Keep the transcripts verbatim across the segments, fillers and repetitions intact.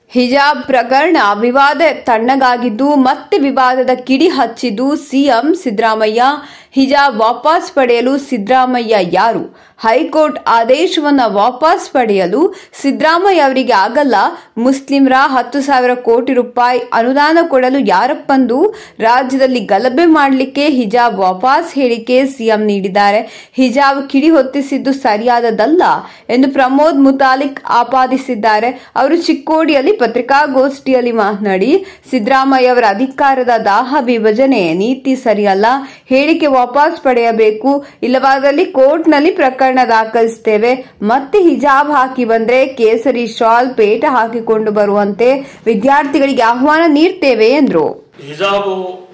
ಹಿಜಾಬ್ ಪ್ರಕರಣ ವಿವಾದ ತಣ್ಣಗಾಗಿದ್ದು ಮತ್ತೆ ವಿವಾದದ ಕಿಡಿ ಹಚ್ಚಿದ್ದು ಸಿಎಂ ಸಿದ್ದರಾಮಯ್ಯ. ಹಿಜಾಬ್ ವಾಪಸ್ ಪಡೆಯಲು ಸಿದ್ದರಾಮಯ್ಯ ಯಾರು? ಹೈಕೋರ್ಟ್ ಆದೇಶವನ್ನು ವಾಪಸ್ ಪಡೆಯಲು ಸಿದ್ದರಾಮಯ್ಯ ಅವರಿಗೆ ಆಗಲ್ಲ. ಮುಸ್ಲಿಮರ ಹತ್ತು ಸಾವಿರ ಕೋಟಿ ರೂಪಾಯಿ ಅನುದಾನ ಕೊಡಲು ಯಾರಪ್ಪಂದು ರಾಜ್ಯದಲ್ಲಿ ಗಲಭೆ ಮಾಡಲಿಕ್ಕೆ ಹಿಜಾಬ್ ವಾಪಸ್ ಹೇಳಿಕೆ ಸಿಎಂ ನೀಡಿದ್ದಾರೆ. ಹಿಜಾಬ್ ಕಿಡಿ ಹೊತ್ತಿಸಿದ್ದು ಸರಿಯಾದದಲ್ಲ ಎಂದು ಪ್ರಮೋದ್ ಮುತಾಲಿಕ್ ಆಪಾದಿಸಿದ್ದಾರೆ. ಅವರು ಚಿಕ್ಕೋಡಿಯಲ್ಲಿ ಪತ್ರಿಕಾಗೋಷ್ಠಿಯಲ್ಲಿ ಮಾತನಾಡಿ, ಸಿದ್ದರಾಮಯ್ಯ ಅವರ ಅಧಿಕಾರದ ದಾಹ ವಿಭಜನೆ ನೀತಿ ಸರಿಯಲ್ಲ, ಹೇಳಿಕೆ ವಾಪಸ್ ಪಡೆಯಬೇಕು, ಇಲ್ಲವಾದಲ್ಲಿ ಕೋರ್ಟ್ನಲ್ಲಿ ಪ್ರಕರಣ ದಾಖಲಿಸುತ್ತೇವೆ. ಮತ್ತೆ ಹಿಜಾಬ್ ಹಾಕಿ ಬಂದ್ರೆ ಕೇಸರಿ ಶಾಲ್ ಪೇಟ ಹಾಕಿಕೊಂಡು ಬರುವಂತೆ ವಿದ್ಯಾರ್ಥಿಗಳಿಗೆ ಆಹ್ವಾನ ನೀಡ್ತೇವೆ ಎಂದರು. ಹಿಜಾಬು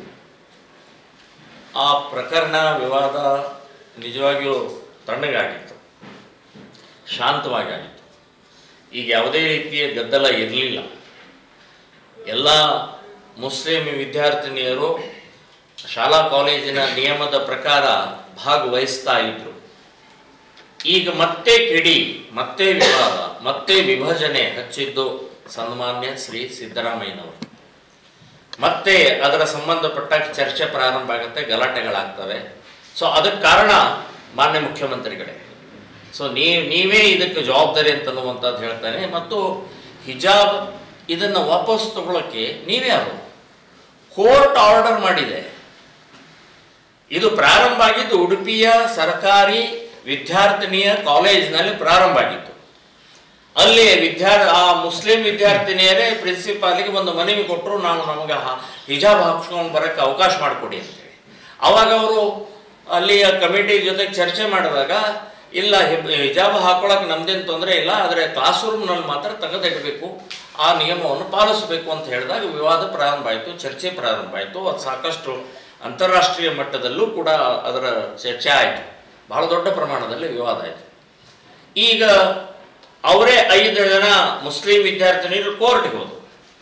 ಆ ಪ್ರಕರಣ ವಿವಾದ ನಿಜವಾಗಿಯೂ ತಣ್ಣಗಾಗಿತ್ತು, ಶಾಂತವಾಗಿ ಆಗಿತ್ತು. ಈಗ ಯಾವುದೇ ರೀತಿಯ ಗದ್ದಲ ಇರಲಿಲ್ಲ. ಎಲ್ಲ ಮುಸ್ಲಿಂ ವಿದ್ಯಾರ್ಥಿನಿಯರು ಶಾಲಾ ಕಾಲೇಜಿನ ನಿಯಮದ ಪ್ರಕಾರ ಭಾಗವಹಿಸ್ತಾ ಇದ್ರು. ಈಗ ಮತ್ತೆ ಕಿಡಿ, ಮತ್ತೆ ವಿವಾದ, ಮತ್ತೆ ವಿಭಜನೆ ಹಚ್ಚಿದ್ದು ಸನ್ಮಾನ್ಯ ಶ್ರೀ ಸಿದ್ದರಾಮಯ್ಯನವರು. ಮತ್ತೆ ಅದರ ಸಂಬಂಧಪಟ್ಟ ಚರ್ಚೆ ಪ್ರಾರಂಭ ಆಗುತ್ತೆ, ಗಲಾಟೆಗಳಾಗ್ತವೆ. ಸೊ ಅದಕ್ಕೆ ಕಾರಣ ಮಾನ್ಯ ಮುಖ್ಯಮಂತ್ರಿಗಳೇ. ಸೊ ನೀವು ನೀವೇ ಇದಕ್ಕೆ ಜವಾಬ್ದಾರಿ ಅಂತನ್ನುವಂಥದ್ದು ಹೇಳ್ತಾನೆ. ಮತ್ತು ಹಿಜಾಬ್ ಇದನ್ನು ವಾಪಸ್ ತಗೊಳ್ಳೋಕ್ಕೆ ನೀವೇ ಯಾರು? ಕೋರ್ಟ್ ಆರ್ಡರ್ ಮಾಡಿದೆ. ಇದು ಪ್ರಾರಂಭ ಆಗಿದ್ದು ಉಡುಪಿಯ ಸರ್ಕಾರಿ ವಿದ್ಯಾರ್ಥಿನಿಯ ಕಾಲೇಜಿನಲ್ಲಿ ಪ್ರಾರಂಭ ಆಗಿತ್ತು. ಅಲ್ಲಿ ವಿದ್ಯಾರ್ಥಿ ಆ ಮುಸ್ಲಿಂ ವಿದ್ಯಾರ್ಥಿನಿಯರೇ ಪ್ರಿನ್ಸಿಪಾಲಿಗೆ ಒಂದು ಮನವಿ ಕೊಟ್ಟರು, ನಾವು ನಮಗೆ ಹಿಜಾಬ್ ಹಾಕ್ಸ್ಕೊಂಡು ಬರೋಕ್ಕೆ ಅವಕಾಶ ಮಾಡಿಕೊಡಿ ಅಂತೇಳಿ. ಆವಾಗ ಅವರು ಅಲ್ಲಿಯ ಕಮಿಟಿ ಜೊತೆಗೆ ಚರ್ಚೆ ಮಾಡಿದಾಗ, ಇಲ್ಲ ಹಿಜಾಬ್ ಹಾಕೊಳ್ಳೋಕೆ ನಮ್ದೇನು ತೊಂದರೆ ಇಲ್ಲ, ಆದರೆ ಕ್ಲಾಸ್ ರೂಮ್ನಲ್ಲಿ ಮಾತ್ರ ತೆಗೆದಿಡಬೇಕು, ಆ ನಿಯಮವನ್ನು ಪಾಲಿಸಬೇಕು ಅಂತ ಹೇಳಿದಾಗ ವಿವಾದ ಪ್ರಾರಂಭ ಆಯಿತು, ಚರ್ಚೆ ಪ್ರಾರಂಭ ಆಯಿತು. ಅದು ಸಾಕಷ್ಟು ಅಂತಾರಾಷ್ಟ್ರೀಯ ಮಟ್ಟದಲ್ಲೂ ಕೂಡ ಅದರ ಚರ್ಚೆ ಆಯಿತು. ಬಹಳ ದೊಡ್ಡ ಪ್ರಮಾಣದಲ್ಲಿ ವಿವಾದ ಆಯಿತು. ಈಗ ಅವರೇ ಐದು ಜನ ಮುಸ್ಲಿಂ ವಿದ್ಯಾರ್ಥಿನಿಯರು ಕೋರ್ಟ್ಗೆ ಹೋದರು.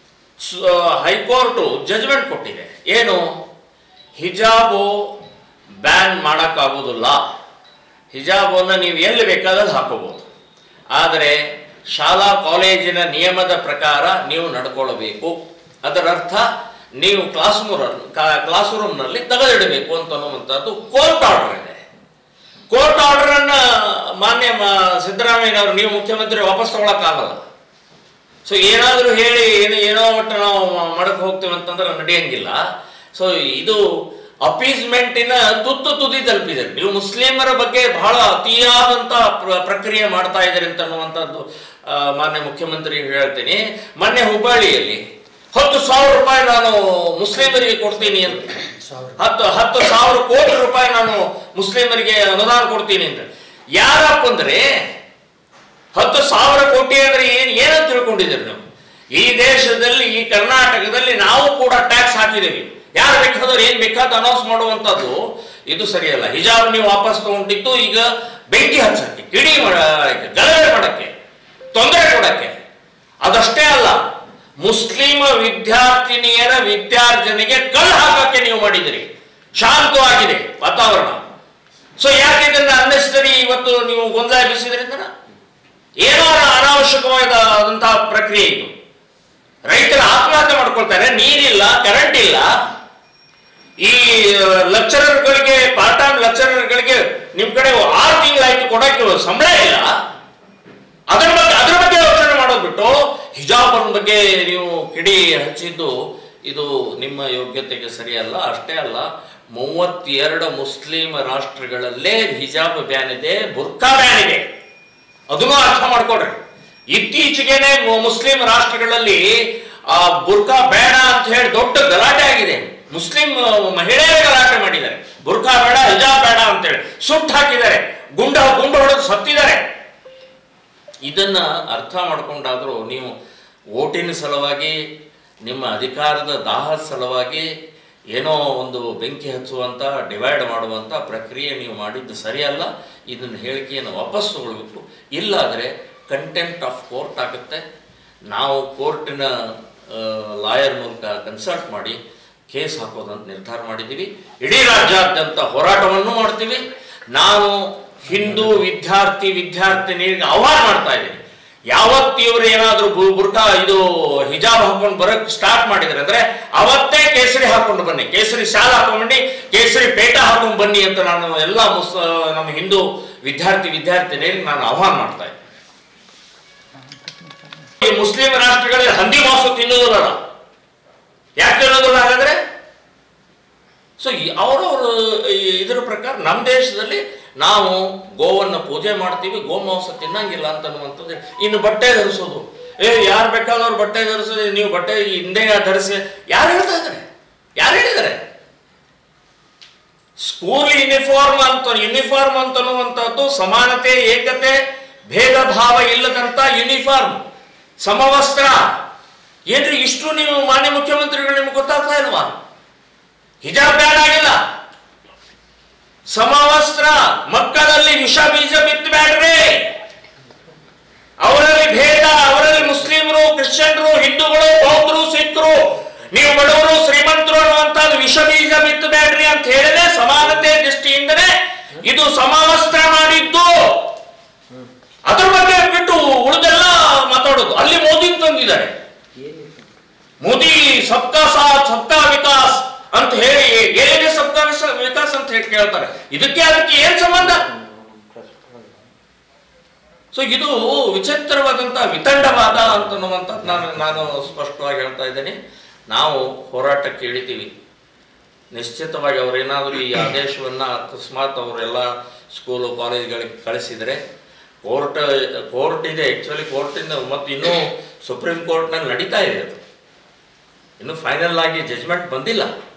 ಹೈಕೋರ್ಟು ಜಜ್ಮೆಂಟ್ ಕೊಟ್ಟಿದೆ. ಏನು? ಹಿಜಾಬು ಬ್ಯಾನ್ ಮಾಡೋಕ್ಕಾಗೋದಿಲ್ಲ, ಹಿಜಾಬನ್ನು ನೀವು ಎಲ್ಲಿ ಬೇಕಾದಲ್ಲಿ ಹಾಕೋಬಹುದು, ಆದರೆ ಶಾಲಾ ಕಾಲೇಜಿನ ನಿಯಮದ ಪ್ರಕಾರ ನೀವು ನಡ್ಕೊಳ್ಬೇಕು. ಅದರರ್ಥ ನೀವು ಕ್ಲಾಸ್ ರೂಮ್ ಕ್ಲಾಸ್ ರೂಮ್ನಲ್ಲಿ ತೆಗೆದಿಡಬೇಕು ಅಂತನ್ನುವಂಥದ್ದು ಕೋರ್ಟ್ ಆರ್ಡರ್ ಇದೆ. ಕೋರ್ಟ್ ಆರ್ಡರ್ ಅನ್ನ ಮಾನ್ಯ ಸಿದ್ದರಾಮಯ್ಯನವರು ನೀವು ಮುಖ್ಯಮಂತ್ರಿ ವಾಪಸ್ ತಗೊಳಕ್ಕಾಗಲ್ಲ. ಸೊ ಏನಾದರೂ ಹೇಳಿ ಏನು ಏನೋ ಒಟ್ಟು ನಾವು ಮಾಡಕ್ಕೆ ಹೋಗ್ತೀವಿ ಅಂತಂದ್ರೆ ನಡೆಯಂಗಿಲ್ಲ. ಸೊ ಇದು ಅಪೀಸ್ಮೆಂಟಿನ ತುತ್ತು ತುದಿ ತಲುಪಿದ್ದಾರೆ. ನೀವು ಮುಸ್ಲಿಮರ ಬಗ್ಗೆ ಬಹಳ ಅತಿಯಾದಂಥ ಪ್ರಕ್ರಿಯೆ ಮಾಡ್ತಾ ಇದ್ದಾರೆ ಅಂತನ್ನುವಂಥದ್ದು ಮಾನ್ಯ ಮುಖ್ಯಮಂತ್ರಿ ಹೇಳ್ತೀನಿ. ಮೊನ್ನೆ ಹುಬ್ಬಳ್ಳಿಯಲ್ಲಿ ಹತ್ತು ಸಾವಿರ ರೂಪಾಯಿ ನಾನು ಮುಸ್ಲಿಮರಿಗೆ ಕೊಡ್ತೀನಿ ಅಂತ, ಹತ್ತು ಹತ್ತು ಸಾವಿರ ಕೋಟಿ ರೂಪಾಯಿ ನಾನು ಮುಸ್ಲಿಮರಿಗೆ ಅನುದಾನ ಕೊಡ್ತೀನಿ ಅಂತ. ಯಾರಪ್ಪ ಅಂದ್ರೆ ಹತ್ತು ಸಾವಿರ ಕೋಟಿ ಅಂದ್ರೆ ಏನ್ ಏನಂತ ತಿಳ್ಕೊಂಡಿದ್ದೀರಿ ನೀವು? ಈ ದೇಶದಲ್ಲಿ, ಈ ಕರ್ನಾಟಕದಲ್ಲಿ ನಾವು ಕೂಡ ಟ್ಯಾಕ್ಸ್ ಹಾಕಿದ್ದೀವಿ. ಯಾರು ಬೇಕಾದವ್ರು ಏನ್ ಬೇಕಾದ ಅನೌನ್ಸ್ ಮಾಡುವಂಥದ್ದು ಇದು ಸರಿಯಲ್ಲ. ಹಿಜಾಬ್ ನೀವು ವಾಪಸ್ ತಗೊಂಡಿದ್ದು ಈಗ ಬೆಂಕಿ ಹಚ್ಚಕ್ಕೆ, ಕಿಡಿ ಮಾಡಕ್ಕೆ, ಗಲಭೆ ಮಾಡಕ್ಕೆ, ತೊಂದರೆ ಕೊಡಕ್ಕೆ. ಅದಷ್ಟೇ ಅಲ್ಲ, ಮುಸ್ಲಿಮ ವಿದ್ಯಾರ್ಥಿನಿಯರ ವಿದ್ಯಾರ್ಜನೆಗೆ ಕಲ್ಲು ಹಾಕಕ್ಕೆ ನೀವು ಮಾಡಿದಿರಿ. ಶಾಂತವಾಗಿದೆ ವಾತಾವರಣ. ಸೊ ಯಾಕೆ ಇದನ್ನ ಅನ್ನೆಸರಿ ಇವತ್ತು ನೀವು ಗೊಂದಲ ಎಬ್ಬಿಸಿದ್ರಿಂದ ಏನೋ ಅನಾವಶ್ಯಕವಾದಂತಹ ಪ್ರಕ್ರಿಯೆ ಇದು. ರೈತರ ಆತ್ಮಹತ್ಯೆ ಮಾಡ್ಕೊಳ್ತಾರೆ, ನೀರಿಲ್ಲ, ಕರೆಂಟ್ ಇಲ್ಲ. ಈ ಲೆಕ್ಚರರ್ಗಳಿಗೆ, ಪಾರ್ಟ್ ಟೈಮ್ ಲೆಕ್ಚರರ್ಗಳಿಗೆ ನಿಮ್ ಕಡೆ ಆರು ತಿಂಗಳಾಯ್ತು ಕೊಡಕ್ಕೆ ಸಂಬಳ ಇಲ್ಲ. ಅದರ ಬಗ್ಗೆ ಅದ್ರ ಬಗ್ಗೆ ಯೋಚನೆ ಮಾಡೋದು ಬಿಟ್ಟು ಹಿಜಾಬ್ ಬಗ್ಗೆ ನೀವು ಕಿಡಿ ಹಚ್ಚಿದ್ದು ಇದು ನಿಮ್ಮ ಯೋಗ್ಯತೆಗೆ ಸರಿಯಲ್ಲ. ಅಷ್ಟೇ ಅಲ್ಲ, ಮೂವತ್ತೆರಡು ಮುಸ್ಲಿಂ ರಾಷ್ಟ್ರಗಳಲ್ಲೇ ಹಿಜಾಬ್ ಬ್ಯಾನ್ ಇದೆ, ಬುರ್ಕಾ ಬ್ಯಾನ್ ಇದೆ. ಅದನ್ನು ಅರ್ಥ ಮಾಡ್ಕೊಡ್ರಿ. ಇತ್ತೀಚೆಗೆನೆ ಮುಸ್ಲಿಂ ರಾಷ್ಟ್ರಗಳಲ್ಲಿ ಆ ಬುರ್ಕಾ ಬೇಡ ಅಂತ ಹೇಳಿ ದೊಡ್ಡ ಗಲಾಟೆ ಆಗಿದೆ. ಮುಸ್ಲಿಂ ಮಹಿಳೆಯರ ಗಲಾಟೆ ಮಾಡಿದ್ದಾರೆ. ಬುರ್ಕಾ ಬೇಡ, ಹಿಜಾಬ್ ಬೇಡ ಅಂತೇಳಿ ಸುಟ್ಟು ಹಾಕಿದ್ದಾರೆ, ಗುಂಡ ಗುಂಡು ಹೊಡೆದು ಸತ್ತಿದ್ದಾರೆ. ಇದನ್ನ ಅರ್ಥ ಮಾಡ್ಕೊಂಡಾದ್ರೂ ನೀವು ಓಟಿನ ಸಲುವಾಗಿ, ನಿಮ್ಮ ಅಧಿಕಾರದ ದಾಹದ ಸಲುವಾಗಿ ಏನೋ ಒಂದು ಬೆಂಕಿ ಹಚ್ಚುವಂಥ, ಡಿವೈಡ್ ಮಾಡುವಂಥ ಪ್ರಕ್ರಿಯೆ ನೀವು ಮಾಡಿದ್ದು ಸರಿಯಲ್ಲ. ಇದನ್ನ ಹೇಳಿಕೆಯನ್ನು ವಾಪಸ್ ತಗೊಳ್ಬೇಕು. ಇಲ್ಲಾದರೆ ಕಂಟೆಂಪ್ಟ್ ಆಫ್ ಕೋರ್ಟ್ ಆಗುತ್ತೆ. ನಾವು ಕೋರ್ಟಿನ ಲಾಯರ್ ಮೂಲಕ ಕನ್ಸಲ್ಟ್ ಮಾಡಿ ಕೇಸ್ ಹಾಕೋದಂತ ನಿರ್ಧಾರ ಮಾಡಿದ್ದೀವಿ. ಇಡೀ ರಾಜ್ಯಾದ್ಯಂತ ಹೋರಾಟವನ್ನು ಮಾಡ್ತೀವಿ. ನಾನು ಹಿಂದೂ ವಿದ್ಯಾರ್ಥಿ ವಿದ್ಯಾರ್ಥಿನಿಯರಿಗೆ ಆಹ್ವಾನ ಮಾಡ್ತಾ ಇದ್ದೀನಿ, ಯಾವತ್ತು ಇವರು ಏನಾದರೂ ಬುರ್ಕಾ ಇದು ಹಿಜಾಬ್ ಹಾಕೊಂಡು ಬರಕ್ ಸ್ಟಾರ್ಟ್ ಮಾಡಿದ್ರೆ ಅಂದ್ರೆ ಅವತ್ತೇ ಕೇಸರಿ ಹಾಕೊಂಡು ಬನ್ನಿ, ಕೇಸರಿ ಶಾಲ್ ಹಾಕೊಂಡು ಬನ್ನಿ, ಕೇಸರಿ ಪೇಟ ಹಾಕೊಂಡು ಬನ್ನಿ ಅಂತ ನಾನು ಎಲ್ಲ ಮುಸ್ ನಮ್ಮ ಹಿಂದೂ ವಿದ್ಯಾರ್ಥಿ ವಿದ್ಯಾರ್ಥಿನಿಯರಿಗೆ ನಾನು ಆಹ್ವಾನ ಮಾಡ್ತಾ ಇದ್ದೆ. ಈ ಮುಸ್ಲಿಂ ರಾಷ್ಟ್ರಗಳಲ್ಲಿ ಹಂದಿ ಮಾಂಸ ತಿನ್ನುವುದಲ್ಲ, ಯಾಕೆ ತಿನ್ನೋದಿಲ್ಲ ಹಾಗಾದ್ರೆ? ಸೊ ಅವರವರು ಇದರ ಪ್ರಕಾರ ನಮ್ಮ ದೇಶದಲ್ಲಿ ನಾವು ಗೋವನ್ನು ಪೂಜೆ ಮಾಡ್ತೀವಿ, ಗೋಮಾಂಸ ತಿನ್ನಂಗಿಲ್ಲ ಅಂತನ್ನುವಂಥದ್ದು. ಇನ್ನು ಬಟ್ಟೆ ಧರಿಸೋದು, ಏ ಯಾರು ಬೇಕಾದವ್ರು ಬಟ್ಟೆ ಧರಿಸೋದು, ನೀವು ಬಟ್ಟೆ ಹಿಂದೆ ಧರಿಸಿ ಯಾರು ಹೇಳ್ತಾ ಇದ್ದಾರೆ? ಯಾರು ಹೇಳಿದ್ದಾರೆ? ಸ್ಕೂಲ್ ಯೂನಿಫಾರ್ಮ್ ಅಂತ ಯೂನಿಫಾರ್ಮ್ ಅಂತನ್ನುವಂಥದ್ದು ಸಮಾನತೆ, ಏಕತೆ, ಭೇದ ಭಾವ ಇಲ್ಲದಂತ ಯೂನಿಫಾರ್ಮ್, ಸಮವಸ್ತ್ರ. ಏನ್ರಿ ಇಷ್ಟು ನೀವು ಮಾನ್ಯ ಮುಖ್ಯಮಂತ್ರಿಗಳು ನಿಮ್ಗೆ ಗೊತ್ತಾಗ್ತಾ ಇಲ್ವಾ? ಹಿಜಾಬ್ ಬ್ಯಾನ್ ಆಗಿಲ್ಲ, ಸಮವಸ್ತ್ರ. ಮಕ್ಕಳಲ್ಲಿ ವಿಷ ಬೀಜ ಬಿತ್ತಬೇಡ್ರಿ. ಅವರಲ್ಲಿ ಭೇದ, ಅವರಲ್ಲಿ ಮುಸ್ಲಿಮರು, ಕ್ರಿಶ್ಚಿಯನ್ರು, ಹಿಂದೂಗಳು, ಬೌದ್ಧರು, ಸಿಖ್ರು, ನೀವು ಬಡವರು ಶ್ರೀಮಂತರು ಅನ್ನುವಂಥದ್ದು ವಿಷ ಬೀಜ ಬಿತ್ತಬೇಡ್ರಿ ಅಂತ ಹೇಳಿದ್ರೆ ಸಮಾನತೆ ದೃಷ್ಟಿಯಿಂದಲೇ ಇದು ಸಮವಸ್ತ್ರ ಮಾಡಿದ್ದು. ಅದ್ರ ಬಗ್ಗೆ ಬಿಟ್ಟು ಉಳಿದೆಲ್ಲ ಮಾತಾಡೋದು. ಅಲ್ಲಿ ಮೋದಿ ತಂದಿದ್ದಾರೆ, ಮೋದಿ ಸಬ್ಕಾ ಸಾಥ್ ಸಬ್ಕಾ ವಿಕಾಸ್ ಅಂತ ಹೇಳಿ ಏನೇ ಸಬ್ಕಾ ವಿಕಾಸ್ ಅಂತ ಹೇಳಿ ಕೇಳ್ತಾರೆ. ಇದಕ್ಕೆ ಅದಕ್ಕೆ ಏನ್ ಸಂಬಂಧ? ಸೊ ಇದು ವಿಚಿತ್ರವಾದಂತಹ ವಿತಂಡವಾದ ಅಂತನ್ನುವಂತ ನಾನು ನಾನು ಸ್ಪಷ್ಟವಾಗಿ ಹೇಳ್ತಾ ಇದ್ದೇನೆ. ನಾವು ಹೋರಾಟಕ್ಕೆ ಇಳಿತೀವಿ. ನಿಶ್ಚಿತವಾಗಿ ಅವರೇನಾದರೂ ಈ ಆದೇಶವನ್ನ ಅಕಸ್ಮಾತ್ ಅವರೆಲ್ಲ ಸ್ಕೂಲು ಕಾಲೇಜ್ಗಳಿಗೆ ಕಳಿಸಿದರೆ ಕೋರ್ಟ್ ಕೋರ್ಟ್ ಇದೆ, ಆಕ್ಚುಲಿ ಕೋರ್ಟಿಂದ ಮತ್ತು ಇನ್ನೂ ಸುಪ್ರೀಂ ಕೋರ್ಟ್ನಲ್ಲಿ ನಡೀತಾ ಇದೆ. ಅದು ಇನ್ನೂ ಫೈನಲ್ ಆಗಿ ಜಜ್ಮೆಂಟ್ ಬಂದಿಲ್ಲ.